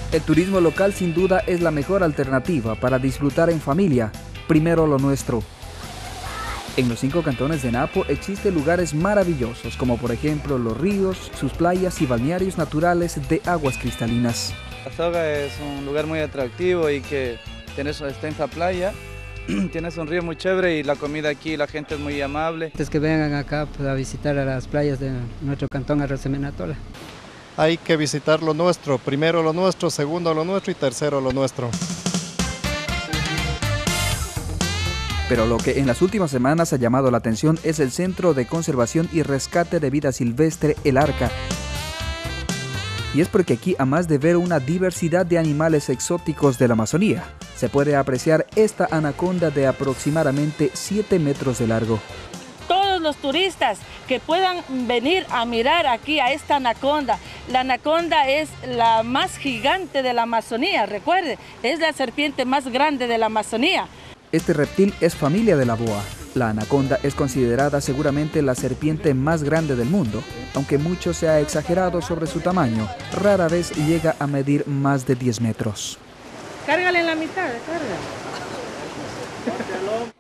El turismo local sin duda es la mejor alternativa para disfrutar en familia. Primero lo nuestro. En los 5 cantones de Napo existen lugares maravillosos, como por ejemplo los ríos, sus playas y balnearios naturales de aguas cristalinas. Azoga es un lugar muy atractivo y que tiene su extensa playa, tienes un río muy chévere y la comida aquí, la gente es muy amable. Antes que vengan acá pues, a visitar a las playas de nuestro cantón Arrocemenatola. Hay que visitar lo nuestro, primero lo nuestro, segundo lo nuestro y tercero lo nuestro. Pero lo que en las últimas semanas ha llamado la atención es el Centro de Conservación y Rescate de Vida Silvestre, el ARCA. Y es porque aquí, además de ver una diversidad de animales exóticos de la Amazonía, se puede apreciar esta anaconda de aproximadamente 7 metros de largo. Todos los turistas que puedan venir a mirar aquí a esta anaconda. La anaconda es la más gigante de la Amazonía, recuerde, es la serpiente más grande de la Amazonía. Este reptil es familia de la boa. La anaconda es considerada seguramente la serpiente más grande del mundo, aunque mucho se ha exagerado sobre su tamaño. Rara vez llega a medir más de 10 metros. Cárgale en la mitad, carga.